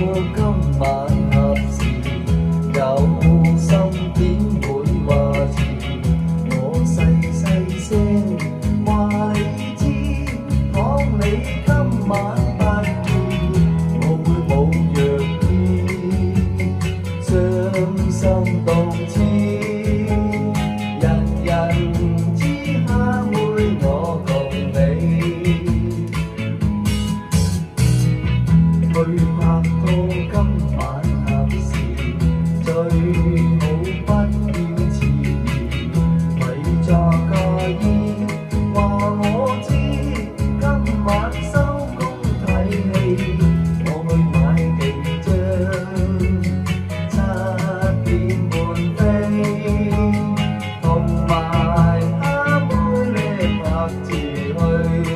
今晚合時，有心點會話遲？我細聲話你知，講你今晚不見，我會冇藥醫，傷心到痴。人人知蝦妹我共你去拍拖，今晚合時，最好不要遲疑，咪詐假意話我知，今晚收工睇戲，我去買地張7點半飛，同埋蝦妹呢拍住去。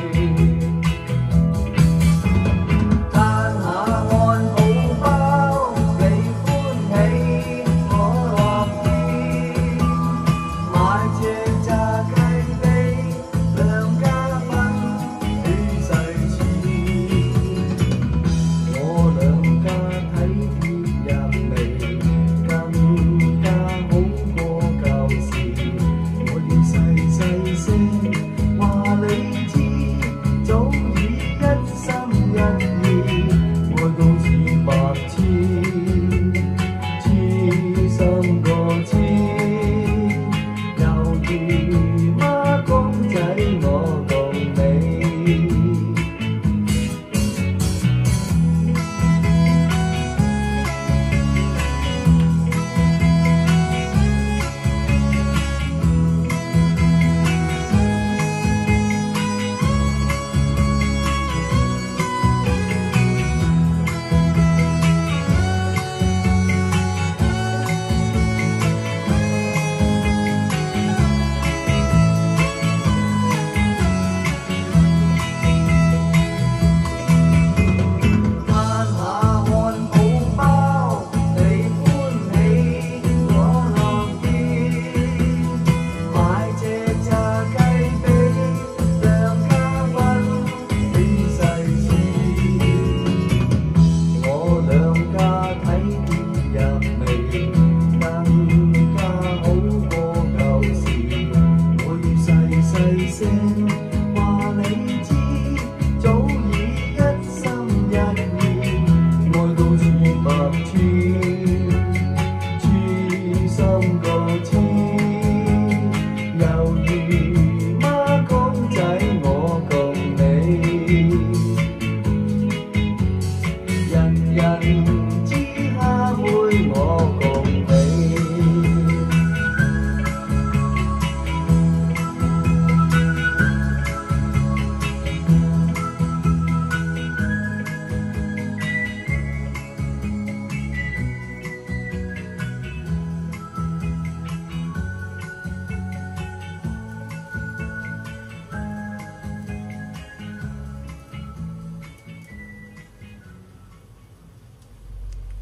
話你知，早已一心一意，愛到似白痴，痴心個痴。